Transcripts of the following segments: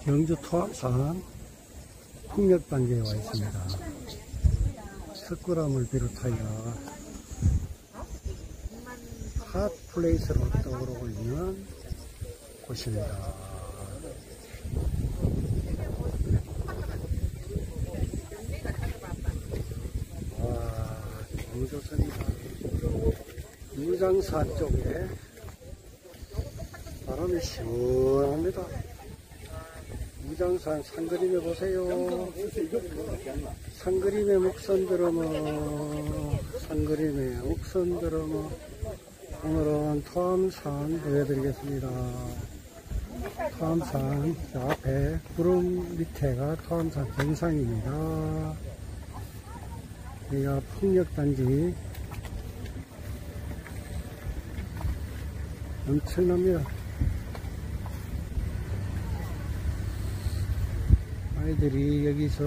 경주 토암산 풍력단지에 와 있습니다. 석굴암을 비롯하여 핫플레이스로 떠오르고 있는 곳입니다. 와, 너무 좋습니다. 무장산 쪽에 바람이 시원합니다. 무장산 산그림에 보세요. 산그림에 목선 들어머, 산그림에 목선 들어머. 오늘은 토암산 보여드리겠습니다. 토암산 저 앞에 구름 밑에가 토암산 정상입니다. 여기가 풍력단지 엄청납니다. 아이들이 여기서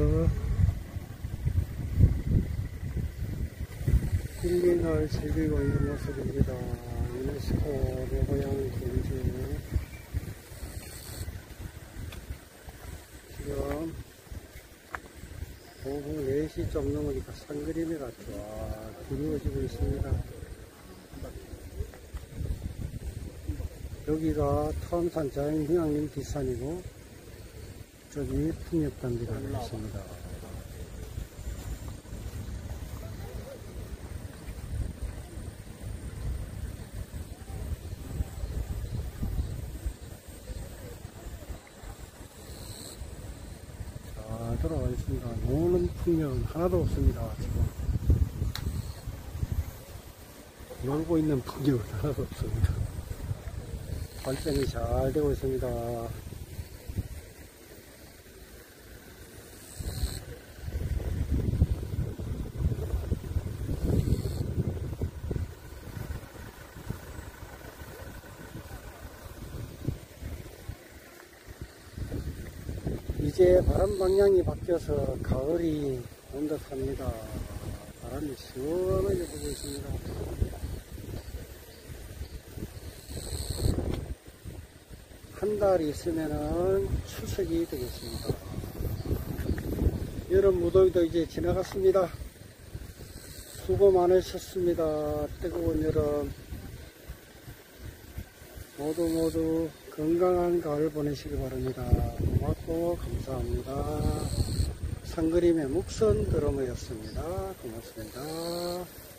힐링을 즐기고 있는 모습입니다. 유네스코 내 고향 경주. 지금 오후 4시 좀 넘으니까 산그림이가 쫙 드리워지고 있습니다. 여기가 토암산 자연휴양림 뒷산이고 저기 풍력단지가 있습니다. 자, 돌아와 있습니다. 노는 풍력은 하나도 없습니다. 지금 놀고 있는 풍력은 하나도 없습니다. 발전이 잘 되고 있습니다. 이제 바람 방향이 바뀌어서 가을이 온 듯합니다. 바람이 시원하게 불고 있습니다. 한 달 있으면은 추석이 되겠습니다. 여름 무더위도 이제 지나갔습니다. 수고 많으셨습니다. 뜨거운 여름 모두 건강한 가을 보내시기 바랍니다. 고맙고 감사합니다. 산그림의 목선 드러머였습니다. 고맙습니다.